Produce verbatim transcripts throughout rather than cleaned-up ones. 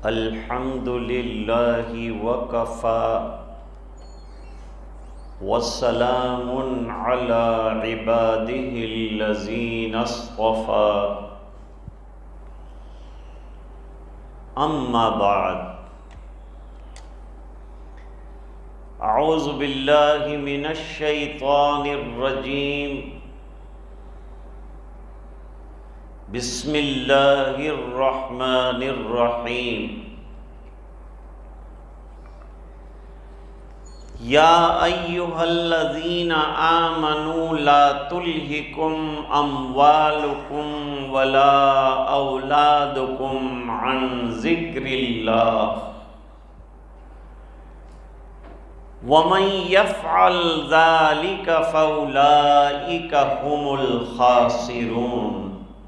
الحمد للہ وکفی والسلام علی عبادہ الذین اصطفی اما بعد اعوذ باللہ من الشیطان الرجیم بسم اللہ الرحمن الرحیم یا ایہا الذین آمنوا لا تلہکم اموالکم ولا اولادکم عن ذکر اللہ ومن یفعل ذلک فاولئک هم الخاسرون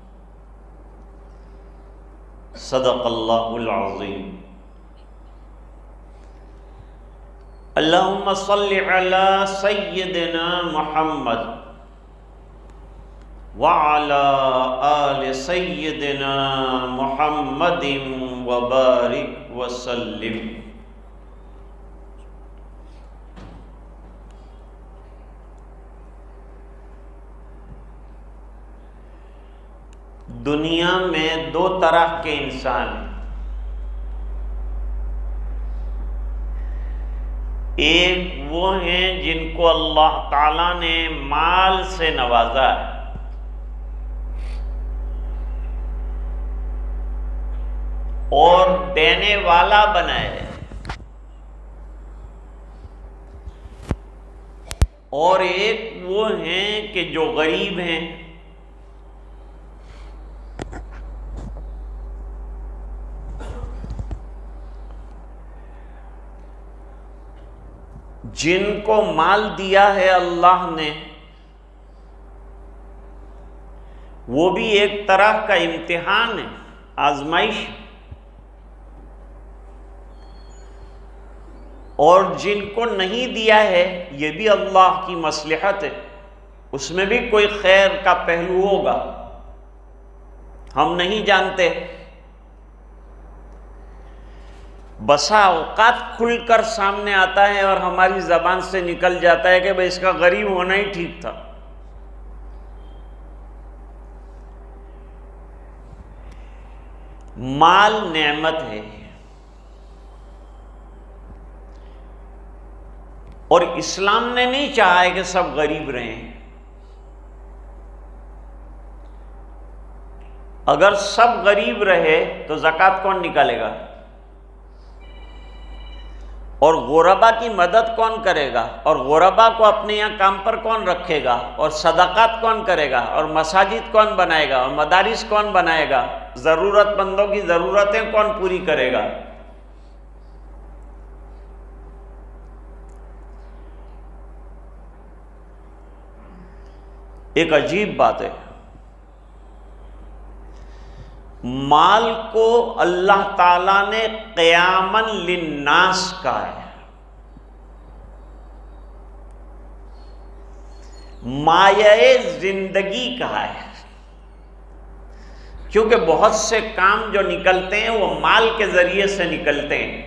صدق اللہ العظیم۔ اللہم صلی علی سیدنا محمد وعلی آل سیدنا محمد وبارک وسلم۔ دنیا میں دو طرح کے انسان ہیں، ایک وہ ہیں جن کو اللہ تعالیٰ نے مال سے نوازا ہے، اور دینے والا بنائے ہے، اور ایک وہ ہیں کہ جو غریب ہیں، جن کو مال دیا ہے اللہ نے، وہ بھی ایک طرح کا امتحان ہے، آزمائش، اور جن کو نہیں دیا ہے یہ بھی اللہ کی مصلحت ہے، اس میں بھی کوئی خیر کا پہلو ہوگا، ہم نہیں جانتے۔ بسا اوقات کھل کر سامنے آتا ہے اور ہماری زبان سے نکل جاتا ہے کہ بھئی اس کا غریب ہونا ہی ٹھیک تھا۔ مال نعمت ہے، اور اسلام نے نہیں چاہا ہے کہ سب غریب رہیں۔ اگر سب غریب رہے تو زکوٰۃ کون نکالے گا؟ اور غربا کی مدد کون کرے گا؟ اور غربا کو اپنے یہاں کام پر کون رکھے گا؟ اور صدقات کون کرے گا؟ اور مساجد کون بنائے گا؟ اور مدارس کون بنائے گا؟ ضرورت مندوں کی ضرورتیں کون پوری کرے گا؟ ایک عجیب بات ہے، مال کو اللہ تعالیٰ نے قیاماً للناس کہا ہے، مایہ زندگی کہا ہے، کیونکہ بہت سے کام جو نکلتے ہیں وہ مال کے ذریعے سے نکلتے ہیں،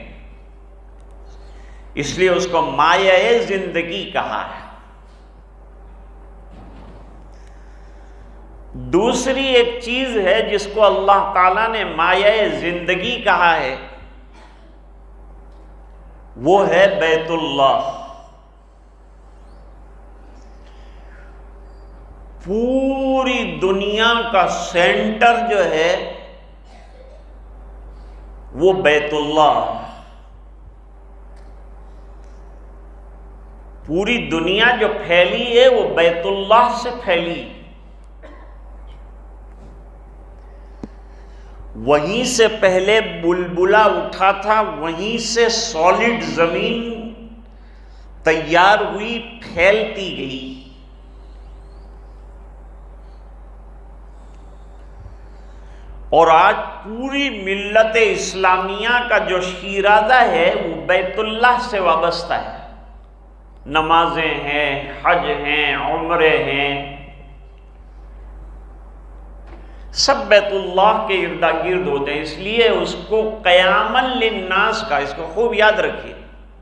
اس لیے اس کو مایہ زندگی کہا ہے۔ دوسری ایک چیز ہے جس کو اللہ تعالیٰ نے مایہ زندگی کہا ہے، وہ ہے بیت اللہ۔ پوری دنیا کا سینٹر جو ہے وہ بیت اللہ، پوری دنیا جو پھیلی ہے وہ بیت اللہ سے پھیلی، وہیں سے پہلے بلبلہ اٹھا تھا، وہیں سے سالڈ زمین تیار ہوئی، پھیلتی گئی، اور آج پوری ملت اسلامیہ کا جو شیرازہ ہے وہ بیت اللہ سے وابستہ ہے، نمازیں ہیں، حج ہیں، عمرے ہیں، سب بیت اللہ کے ارد گرد ہوتے ہیں، اس لیے اس کو قیاما للناس کا، اس کو خوب یاد رکھیے۔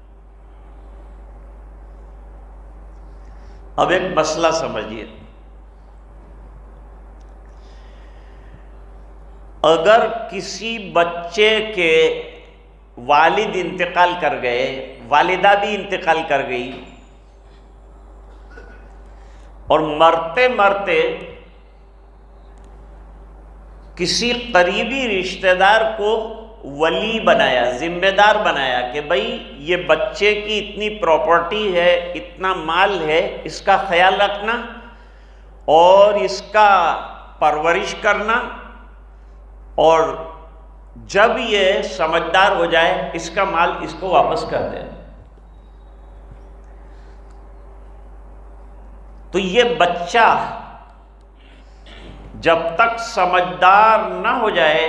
اب ایک مسئلہ سمجھیے، اگر کسی بچے کے والد انتقال کر گئے، والدہ بھی انتقال کر گئی، اور مرتے مرتے کسی قریبی رشتہ دار کو ولی بنایا، ذمہ دار بنایا کہ بھئی یہ بچے کی اتنی پراپرٹی ہے، اتنا مال ہے، اس کا خیال رکھنا اور اس کا پرورش کرنا، اور جب یہ سمجھدار ہو جائے اس کا مال اس کو واپس کر دے۔ تو یہ بچہ جب تک سمجھدار نہ ہو جائے،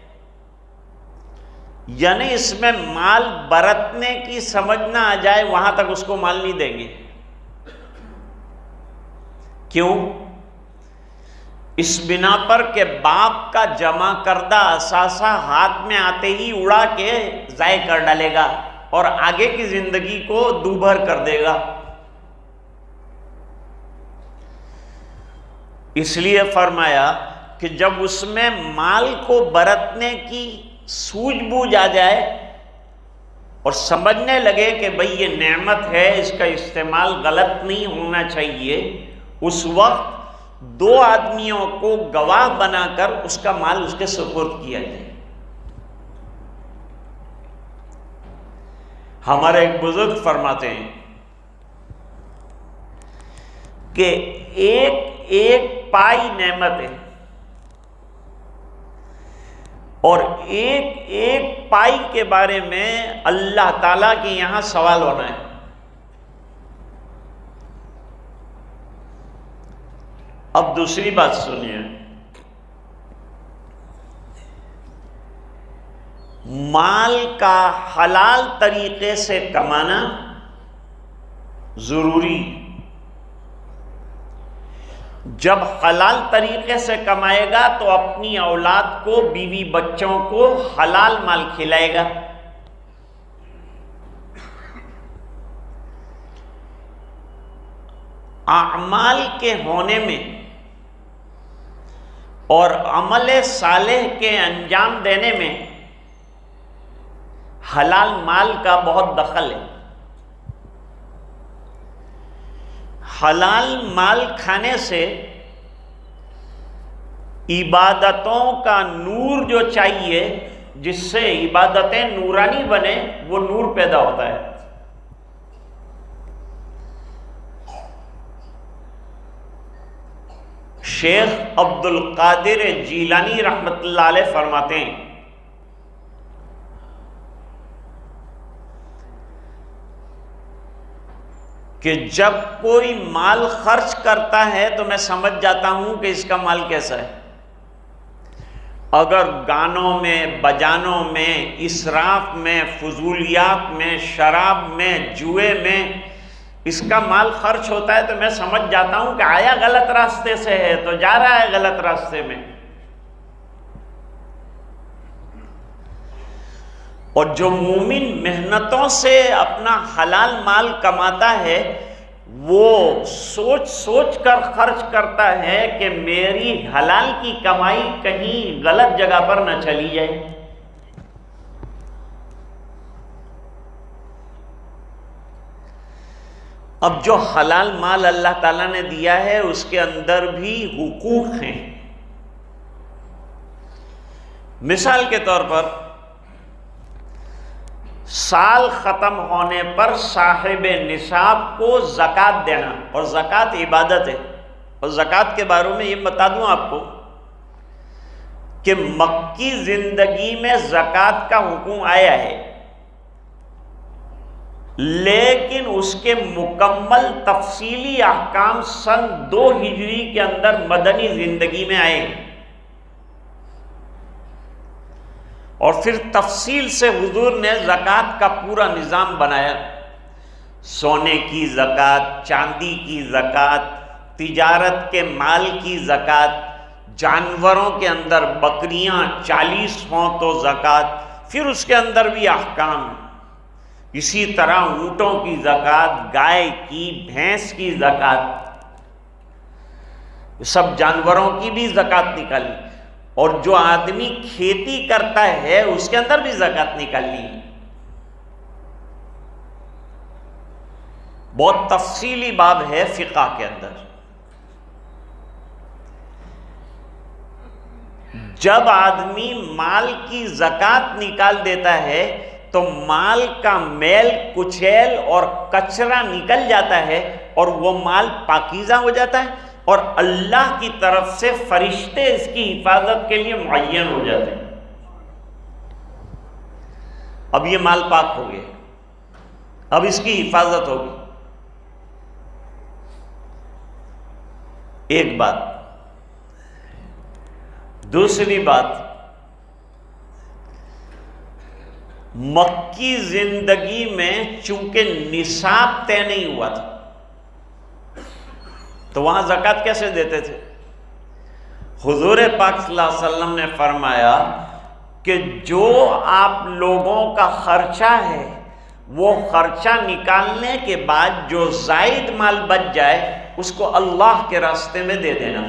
یعنی اس میں مال برتنے کی سمجھ نہ آ جائے، وہاں تک اس کو مال نہیں دیں گے۔ کیوں؟ اس بنا پر کہ باپ کا جمع کردہ اثاثہ ہاتھ میں آتے ہی اڑا کے ضائع کر ڈالے گا اور آگے کی زندگی کو دوبھر کر دے گا۔ اس لیے فرمایا کہ جب اس میں مال کو برتنے کی سوجھ بوجھ آ جائے اور سمجھنے لگے کہ بھئی یہ نعمت ہے، اس کا استعمال غلط نہیں ہونا چاہیے، اس وقت دو آدمیوں کو گواہ بنا کر اس کا مال اس کے سپرد کیا جائے۔ ہمارے ایک بزرگ فرماتے ہیں کہ ایک ایک پائی نعمت ہے، اور ایک ایک پائی کے بارے میں اللہ تعالیٰ کے یہاں سوال ہونا ہے۔ اب دوسری بات سنیے، مال کا حلال طریقے سے کمانا ضروری۔ جب حلال طریقے سے کمائے گا تو اپنی اولاد کو، بیوی بچوں کو حلال مال کھلائے گا۔ اعمال کے ہونے میں اور عمل صالح کے انجام دینے میں حلال مال کا بہت دخل ہے۔ حلال مال کھانے سے عبادتوں کا نور جو چاہیے، جس سے عبادتیں نورانی بنے، وہ نور پیدا ہوتا ہے۔ شیخ عبد القادر جیلانی رحمت اللہ علیہ فرماتے ہیں کہ جب کوئی مال خرچ کرتا ہے تو میں سمجھ جاتا ہوں کہ اس کا مال کیسا ہے۔ اگر گانوں میں، بجانوں میں، اسراف میں، فضولیات میں، شراب میں، جوئے میں اس کا مال خرچ ہوتا ہے تو میں سمجھ جاتا ہوں کہ آیا غلط راستے سے ہے تو جا رہا ہے غلط راستے میں۔ اور جو مومن محنتوں سے اپنا حلال مال کماتا ہے، وہ سوچ سوچ کر خرچ کرتا ہے کہ میری حلال کی کمائی کہیں غلط جگہ پر نہ چلی جائے۔ اب جو حلال مال اللہ تعالیٰ نے دیا ہے اس کے اندر بھی حقوق ہیں۔ مثال کے طور پر سال ختم ہونے پر صاحب نصاب کو زکوٰۃ دینا، اور زکوٰۃ عبادت ہے۔ اور زکوٰۃ کے بارے میں یہ بتا دوں آپ کو کہ مکی زندگی میں زکوٰۃ کا حکم آیا ہے، لیکن اس کے مکمل تفصیلی احکام سن دو ہجری کے اندر مدنی زندگی میں آئے ہیں، اور پھر تفصیل سے حضور نے زکوٰۃ کا پورا نظام بنایا۔ سونے کی زکوٰۃ، چاندی کی زکوٰۃ، تجارت کے مال کی زکوٰۃ، جانوروں کے اندر بکریاں چالیس ہوں تو زکوٰۃ، پھر اس کے اندر بھی احکام ہیں۔ اسی طرح اونٹوں کی زکوٰۃ، گائے کی، بھینس کی زکوٰۃ، سب جانوروں کی بھی زکوٰۃ نکالنی، اور جو آدمی کھیتی کرتا ہے اس کے اندر بھی زکوٰۃ نکالنی ہے۔ بہت تفصیلی باب ہے فقہ کے اندر۔ جب آدمی مال کی زکوٰۃ نکال دیتا ہے تو مال کا میل کچیل اور کچرا نکل جاتا ہے، اور وہ مال پاکیزہ ہو جاتا ہے، اور اللہ کی طرف سے فرشتے اس کی حفاظت کے لیے معین ہو جاتے ہیں۔ اب یہ مال پاک ہو گیا، اب اس کی حفاظت ہوگی۔ ایک بات۔ دوسری بات، مکی زندگی میں چونکہ نصاب طے نہیں ہوا تھا تو وہاں زکوٰۃ کیسے دیتے تھے؟ حضور پاک صلی اللہ علیہ وسلم نے فرمایا کہ جو آپ لوگوں کا خرچہ ہے وہ خرچہ نکالنے کے بعد جو زائد مال بچ جائے اس کو اللہ کے راستے میں دے دینا۔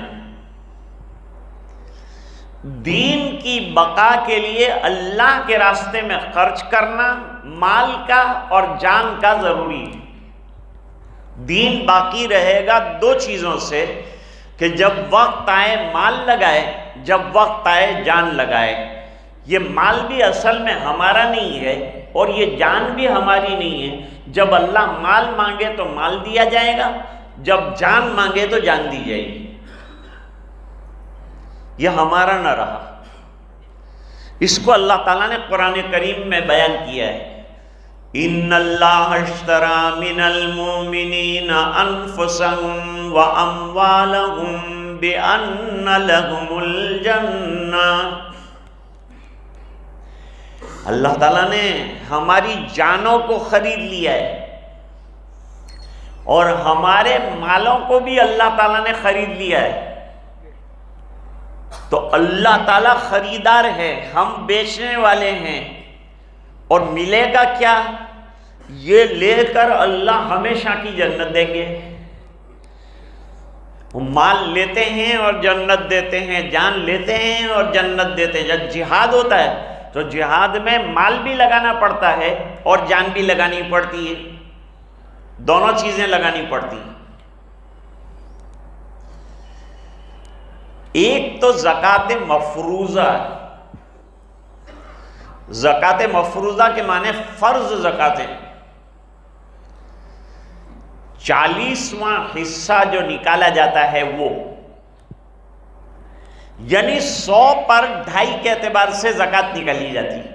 دین کی بقا کے لیے اللہ کے راستے میں خرچ کرنا مال کا اور جان کا ضروری ہے۔ دین باقی رہے گا دو چیزوں سے، کہ جب وقت آئے مال لگائے، جب وقت آئے جان لگائے۔ یہ مال بھی اصل میں ہمارا نہیں ہے اور یہ جان بھی ہماری نہیں ہے۔ جب اللہ مال مانگے تو مال دیا جائے گا، جب جان مانگے تو جان دی جائے گی۔ یہ ہمارا نہ رہا۔ اس کو اللہ تعالیٰ نے قرآن کریم میں بیان کیا ہے، ان اللہ اشترى من المؤمنین انفسهم واموالهم بان لهم الجنہ۔ اللہ تعالیٰ نے ہماری جانوں کو خرید لیا ہے اور ہمارے مالوں کو بھی اللہ تعالیٰ نے خرید لیا ہے۔ تو اللہ تعالیٰ خریدار ہے، ہم بیچنے والے ہیں، اور ملے گا کیا؟ یہ لے کر اللہ ہمیشہ کی جنت دیں گے۔ وہ مال لیتے ہیں اور جنت دیتے ہیں، جان لیتے ہیں اور جنت دیتے ہیں۔ جب جہاد ہوتا ہے تو جہاد میں مال بھی لگانا پڑتا ہے اور جان بھی لگانی پڑتی ہے، دونوں چیزیں لگانی پڑتی ہیں۔ ایک تو زکوٰۃ مفروضہ ہے۔ زکوٰۃ مفروضہ کے معنی فرض زکوٰۃ ہے۔ چالیسواں حصہ جو نکالا جاتا ہے وہ، یعنی سو پر ڈھائی کے اعتبار سے زکوٰۃ نکالی جاتی ہے۔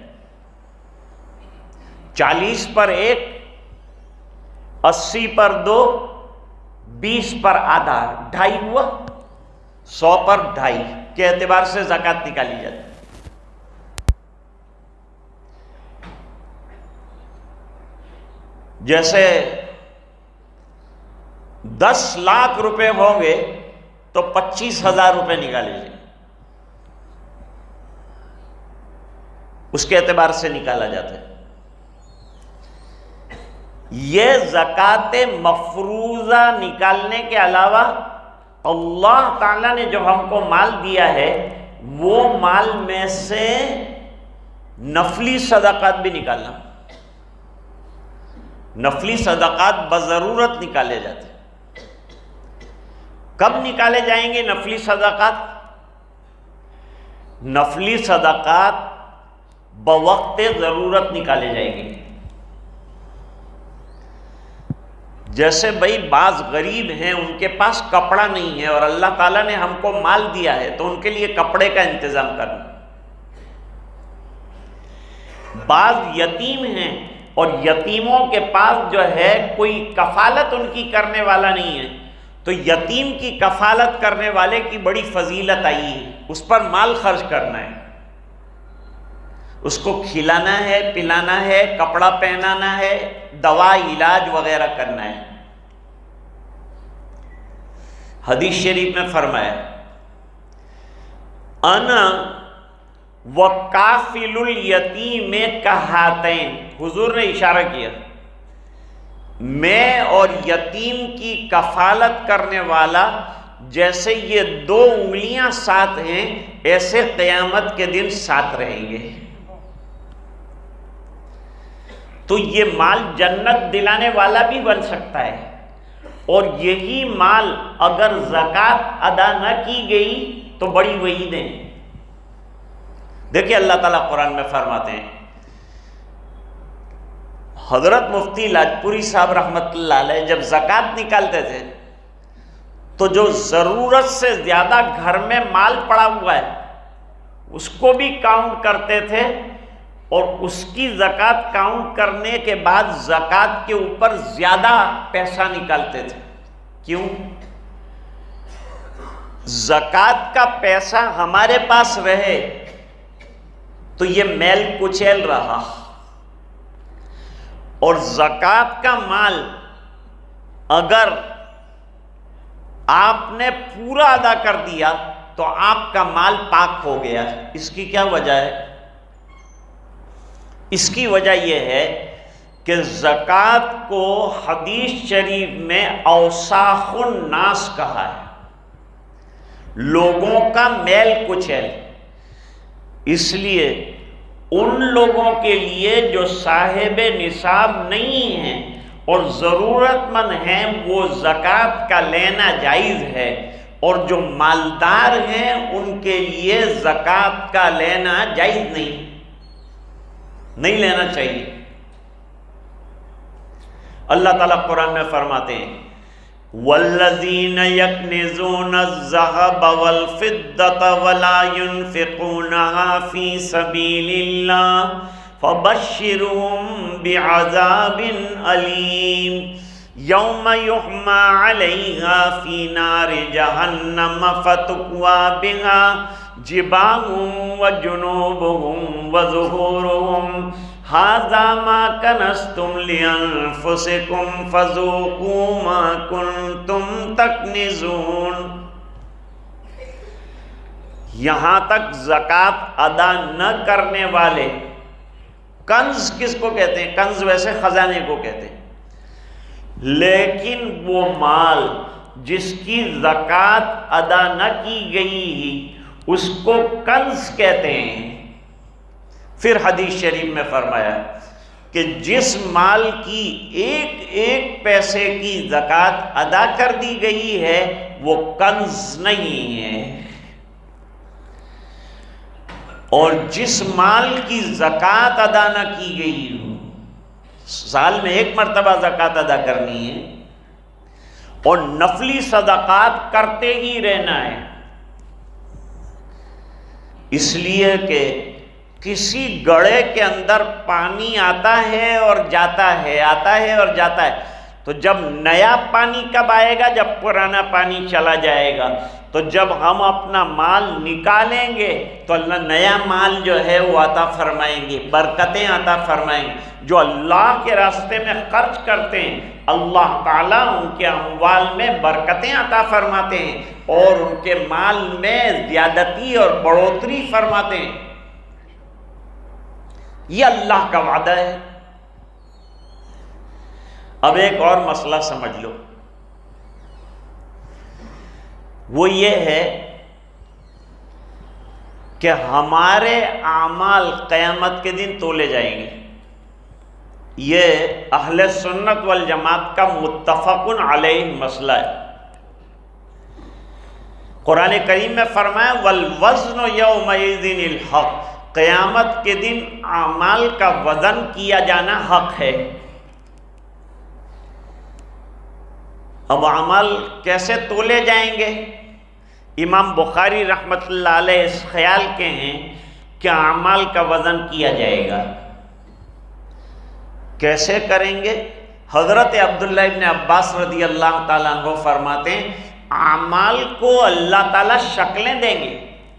چالیس پر ایک، اسی پر دو، بیس پر آدھا، ڈھائی ہوا، سو پر ڈھائی کے اعتبار سے زکوٰۃ نکالی جاتی ہے۔ جیسے دس لاکھ روپے ہوں گے تو پچیس ہزار روپے نکالے جائیں، اس کے اعتبار سے نکالا جاتا ہے۔ یہ زکوٰۃ مفروضہ نکالنے کے علاوہ اللہ تعالیٰ نے جو ہم کو مال دیا ہے وہ مال میں سے نفلی صدقات بھی نکالنا۔ نفلی صدقات بضرورت نکالے جاتے ہیں۔ کب نکالے جائیں گے نفلی صدقات؟ نفلی صدقات بوقت ضرورت نکالے جائیں گے۔ جیسے بھائی بعض غریب ہیں، ان کے پاس کپڑا نہیں ہے اور اللہ تعالیٰ نے ہم کو مال دیا ہے تو ان کے لیے کپڑے کا انتظام کرنا۔ بعض یتیم ہیں اور یتیموں کے پاس جو ہے کوئی کفالت ان کی کرنے والا نہیں ہے، تو یتیم کی کفالت کرنے والے کی بڑی فضیلت آئی ہے، اس پر مال خرچ کرنا ہے، اس کو کھلانا ہے، پلانا ہے، کپڑا پہنانا ہے، دوا علاج وغیرہ کرنا ہے۔ حدیث شریف میں فرمایا انا وکافل الیتیم کہاتین، حضور نے اشارہ کیا میں اور یتیم کی کفالت کرنے والا جیسے یہ دو انگلیاں ساتھ ہیں ایسے قیامت کے دن ساتھ رہیں گے۔ تو یہ مال جنت دلانے والا بھی بن سکتا ہے، اور یہی مال اگر زکوٰۃ ادا نہ کی گئی تو بڑی وعیدیں۔ دیکھیں اللہ تعالیٰ قرآن میں فرماتے ہیں، حضرت مفتی لاجپوری صاحب رحمۃ اللہ علیہ جب زکوٰۃ نکالتے تھے تو جو ضرورت سے زیادہ گھر میں مال پڑا ہوا ہے اس کو بھی کاؤنٹ کرتے تھے، اور اس کی زکوٰۃ کاؤنٹ کرنے کے بعد زکوٰۃ کے اوپر زیادہ پیسہ نکالتے تھے۔ کیوں؟ زکوٰۃ کا پیسہ ہمارے پاس رہے تو یہ میل کچیل رہا، اور زکوٰۃ کا مال اگر آپ نے پورا ادا کر دیا تو آپ کا مال پاک ہو گیا۔ اس کی کیا وجہ ہے؟ اس کی وجہ یہ ہے کہ زکوٰۃ کو حدیث شریف میں اوساخ الناس کہا ہے، لوگوں کا میل کچیل۔ اس لیے ان لوگوں کے لیے جو صاحب نصاب نہیں ہیں اور ضرورت مند ہیں وہ زکوٰۃ کا لینا جائز ہے، اور جو مالدار ہیں ان کے لیے زکوٰۃ کا لینا جائز نہیں نہیں لینا چاہیے۔ اللہ تعالیٰ قرآن میں فرماتے ہیں وَالَّذِينَ يَكْنِزُونَ الذَّهَبَ وَالْفِضَّةَ وَلَا يُنْفِقُونَهَا فِي سَبِيلِ اللَّهِ فَبَشِّرْهُم بِعَذَابٍ أَلِيمٍ يَوْمَ يُحْمَى عَلَيْهَا فِي نَارِ جَهَنَّمَ فَتُكْوَى بِهَا جِبَاهُهُمْ وَجُنُوبُهُمْ وَظُهُورُهُمْ هَذَا مَا كَنَزْتُمْ لِأَنفُسِكُمْ فَذُوقُوا مَا كُنْتُمْ تَكْنِزُونَ۔ یہاں تک زکوٰۃ ادا نہ کرنے والے، کنز کس کو کہتے ہیں؟ کنز ویسے خزانے کو کہتے ہیں، لیکن وہ مال جس کی زکوٰۃ ادا نہ کی گئی اس کو کنز کہتے ہیں۔ پھر حدیث شریف میں فرمایا کہ جس مال کی ایک ایک پیسے کی زکوٰۃ ادا کر دی گئی ہے وہ کنز نہیں ہے، اور جس مال کی زکوٰۃ ادا نہ کی گئی ہو، سال میں ایک مرتبہ زکوٰۃ ادا کرنی ہے اور نفلی صدقات کرتے ہی رہنا ہے، اس لیے کہ کسی گڑھے کے اندر پانی آتا ہے اور جاتا ہے، آتا ہے اور جاتا ہے، تو جب نیا پانی کب آئے گا؟ جب پرانا پانی چلا جائے گا۔ تو جب ہم اپنا مال نکالیں گے تو اللہ نیا مال جو ہے وہ عطا فرمائیں گے، برکتیں عطا فرمائیں گے۔ جو اللہ کے راستے میں خرچ کرتے ہیں اللہ تعالیٰ ان کے اموال میں برکتیں عطا فرماتے ہیں اور ان کے مال میں زیادتی اور بڑھوتری فرماتے ہیں۔ یہ اللہ کا وعدہ ہے۔ اب ایک اور مسئلہ سمجھ لو، وہ یہ ہے کہ ہمارے اعمال قیامت کے دن تولے جائیں گے۔ یہ اہل سنت والجماعت کا متفق علیہ مسئلہ ہے۔ قرآن کریم میں فرمایا وَالْوَزْنُ يَوْمَئِذٍ الْحَقُّ، قیامت کے دن اعمال کا وزن کیا جانا حق ہے۔ اب اعمال کیسے تولے جائیں گے؟ امام بخاری رحمۃ اللہ علیہ اس خیال کے ہیں کہ اعمال کا وزن کیا جائے گا۔ کیسے کریں گے؟ حضرت عبداللہ ابن عباس رضی اللہ تعالیٰ عنہ فرماتے ہیں اعمال کو اللہ تعالیٰ شکلیں دیں گے،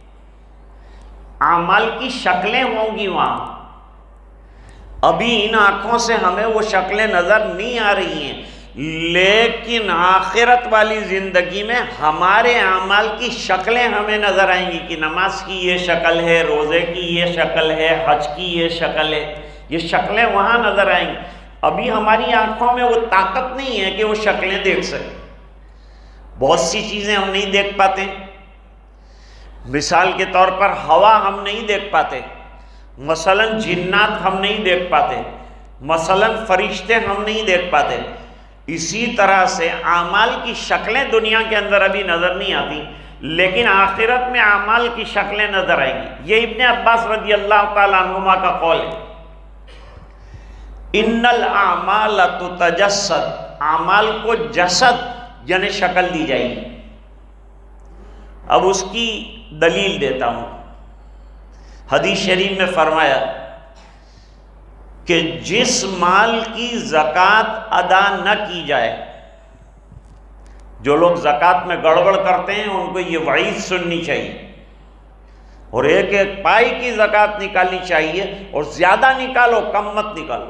اعمال کی شکلیں ہوں گی وہاں۔ ابھی ان آنکھوں سے ہمیں وہ شکلیں نظر نہیں آ رہی ہیں، لیکن آخرت والی زندگی میں ہمارے اعمال کی شکلیں ہمیں نظر آئیں گی کہ نماز کی یہ شکل ہے، روزے کی یہ شکل ہے، حج کی یہ شکل ہے، یہ شکلیں وہاں نظر آئیں گی۔ ابھی ہماری آنکھوں میں وہ طاقت نہیں ہے کہ وہ شکلیں دیکھ سکیں، بہت سی چیزیں ہم نہیں دیکھ پاتے۔ مثال کے طور پر ہوا ہم نہیں دیکھ پاتے، مثلاً جنات ہم نہیں دیکھ پاتے، مثلاً فرشتے ہم نہیں دیکھ پاتے۔ اسی طرح سے اعمال کی شکلیں دنیا کے اندر ابھی نظر نہیں آتی، لیکن آخرت میں اعمال کی شکلیں نظر آئیں گی۔ یہ ابن عباس رضی اللہ تعالیٰ عنہما کا قول ہے، ان الاعمال تتجسد، اعمال کو جسد یعنی شکل دی جائے گی۔ اب اس کی دلیل دیتا ہوں۔ حدیث شریف میں فرمایا کہ جس مال کی زکوٰۃ ادا نہ کی جائے، جو لوگ زکوٰۃ میں گڑبڑ کرتے ہیں ان کو یہ وعید سننی چاہیے، اور ایک ایک پائی کی زکوٰۃ نکالنی چاہیے، اور زیادہ نکالو، کم مت نکالو۔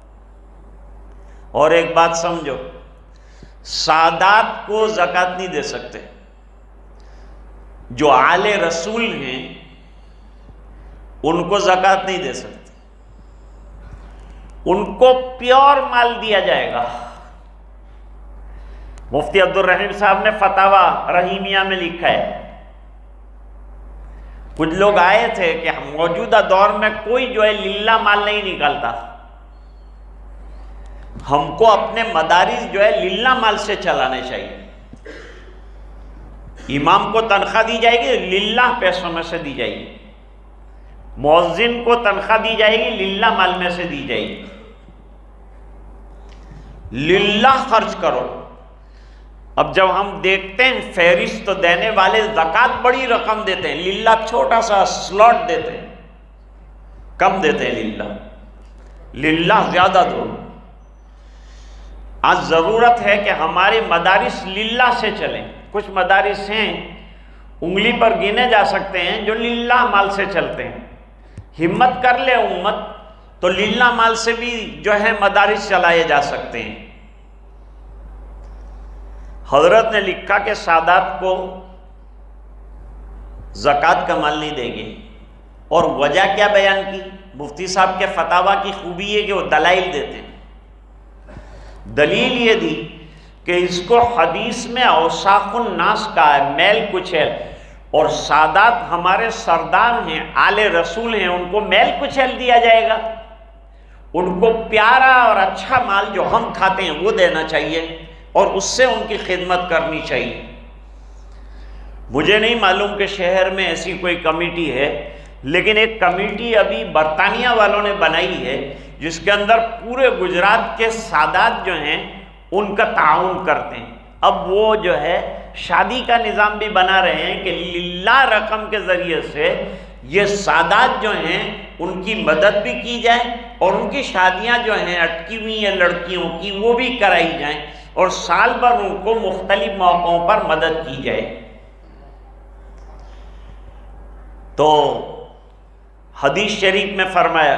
اور ایک بات سمجھو، سادات کو زکوٰۃ نہیں دے سکتے، جو آل رسول ہیں ان کو زکوٰۃ نہیں دے سکتے، ان کو پیور مال دیا جائے گا۔ مفتی عبد الرحیم صاحب نے فتاوی رحیمیہ میں لکھا ہے، کچھ لوگ آئے تھے کہ موجودہ دور میں کوئی جو ہے للہ مال نہیں نکالتا، ہم کو اپنے مدارس جو ہے للہ مال سے چلانے چاہیے، امام کو تنخواہ دی جائے گی للہ پیسوں میں سے دی جائے گی، مؤذن کو تنخواہ دی جائے گی للہ مال میں سے دی جائے گی، للہ خرچ کرو۔ اب جب ہم دیکھتے ہیں فہرست دینے والے زکوٰۃ بڑی رقم دیتے ہیں، للہ چھوٹا سا سلاٹ دیتے ہیں، کم دیتے ہیں، للہ للہ زیادہ دو۔ آج ضرورت ہے کہ ہمارے مدارس للہ سے چلیں۔ کچھ مدارس ہیں انگلی پر گنے جا سکتے ہیں جو للہ مال سے چلتے ہیں، ہمت کر لے امت تو للہ مال سے بھی جو ہے مدارس چلائے جا سکتے ہیں۔ حضرت نے لکھا کہ سادات کو زکوٰۃ کا مال نہیں دیں گے، اور وجہ کیا بیان کی؟ مفتی صاحب کے فتاوی کی خوبی ہے کہ وہ دلائل دیتے ہیں۔ دلیل یہ دی کہ اس کو حدیث میں اوساخ الناس کہا ہے، میل کچیل، اور سادات ہمارے سردار ہیں، آل رسول ہیں، ان کو میل کچیل دیا جائے گا، ان کو پیارا اور اچھا مال جو ہم کھاتے ہیں وہ دینا چاہیے، اور اس سے ان کی خدمت کرنی چاہیے۔ مجھے نہیں معلوم کہ شہر میں ایسی کوئی کمیٹی ہے، لیکن ایک کمیٹی ابھی برطانیہ والوں نے بنائی ہے جس کے اندر پورے گجرات کے سادات جو ہیں ان کا تعاون کرتے ہیں۔ اب وہ جو ہے شادی کا نظام بھی بنا رہے ہیں کہ للہ رقم کے ذریعے سے یہ سادات جو ہیں ان کی مدد بھی کی جائے، اور ان کی شادیاں جو ہیں اٹکی ہوئی ہیں لڑکیوں کی وہ بھی کرائی جائیں، اور سال بھر ان کو مختلف موقعوں پر مدد کی جائے۔ تو حدیث شریف میں فرمایا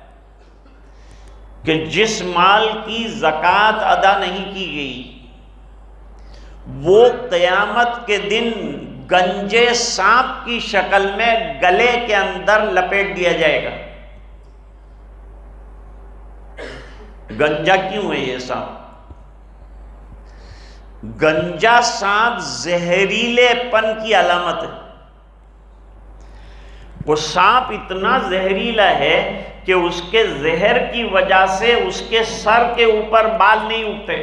کہ جس مال کی زکوٰۃ ادا نہیں کی گئی وہ قیامت کے دن گنجے سانپ کی شکل میں گلے کے اندر لپیٹ دیا جائے گا۔ گنجا کیوں ہے یہ سانپ؟ گنجا سانپ زہریلے پن کی علامت ہے۔ وہ سانپ اتنا زہریلا ہے کہ اس کے زہر کی وجہ سے اس کے سر کے اوپر بال نہیں اگتے،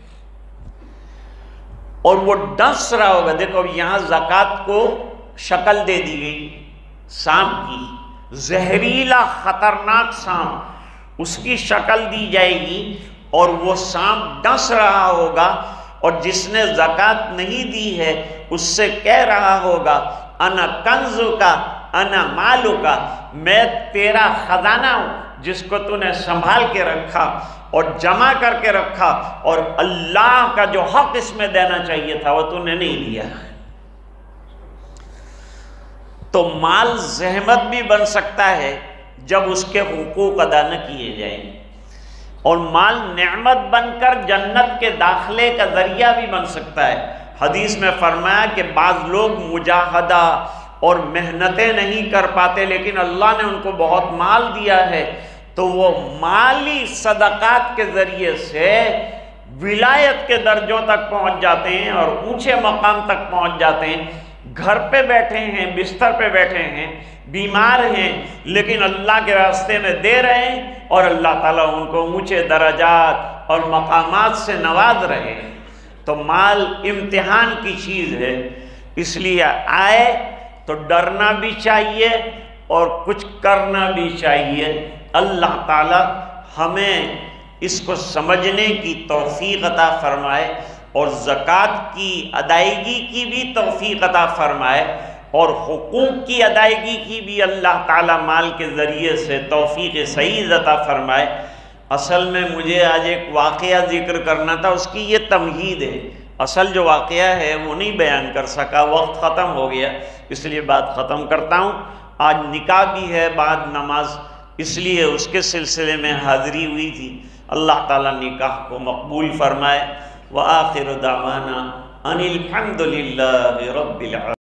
اور وہ ڈس رہا ہوگا۔ دیکھو یہاں زکوٰۃ کو شکل دے دی گئی سانپ کی، زہریلا خطرناک سانپ، اس کی شکل دی جائے گی، اور وہ سانپ ڈس رہا ہوگا، اور جس نے زکوٰۃ نہیں دی ہے اس سے کہہ رہا ہوگا انا کنزو کا انا مالو کا، میں تیرا خزانہ ہوں جس کو تو نے سنبھال کے رکھا اور جمع کر کے رکھا، اور اللہ کا جو حق اس میں دینا چاہیے تھا وہ تو نے نہیں دیا۔ تو مال زحمت بھی بن سکتا ہے جب اس کے حقوق ادا نہ کیے جائیں۔ اور مال نعمت بن کر جنت کے داخلے کا ذریعہ بھی بن سکتا ہے۔ حدیث میں فرمایا کہ بعض لوگ مجاہدہ اور محنتیں نہیں کر پاتے لیکن اللہ نے ان کو بہت مال دیا ہے، تو وہ مالی صدقات کے ذریعے سے ولایت کے درجوں تک پہنچ جاتے ہیں اور اونچے مقام تک پہنچ جاتے ہیں۔ گھر پہ بیٹھے ہیں، بستر پہ بیٹھے ہیں، بیمار ہیں، لیکن اللہ کے راستے میں دے رہے ہیں اور اللہ تعالیٰ ان کو اونچے درجات اور مقامات سے نواز رہے ہیں۔ تو مال امتحان کی چیز ہے، اس لیے آئے تو ڈرنا بھی چاہیے اور کچھ کرنا بھی چاہیے۔ اللہ تعالیٰ ہمیں اس کو سمجھنے کی توفیق عطا فرمائے اور زکوٰۃ کی ادائیگی کی بھی توفیق عطا فرمائے اور حقوق کی ادائیگی کی بھی اللہ تعالیٰ مال کے ذریعے سے توفیق صحیح عطا فرمائے۔ اصل میں مجھے آج ایک واقعہ ذکر کرنا تھا، اس کی یہ تمہید ہے۔ اصل جو واقعہ ہے وہ نہیں بیان کر سکا، وقت ختم ہو گیا، اس لیے بات ختم کرتا ہوں۔ آج نکاح بھی ہے بعد نماز، اس لیے اس کے سلسلے میں حاضری ہوئی تھی۔ اللہ تعالیٰ نکاح کو مقبول فرمائے۔ وآخر دعوانا ان الحمد للہ رب العالمین۔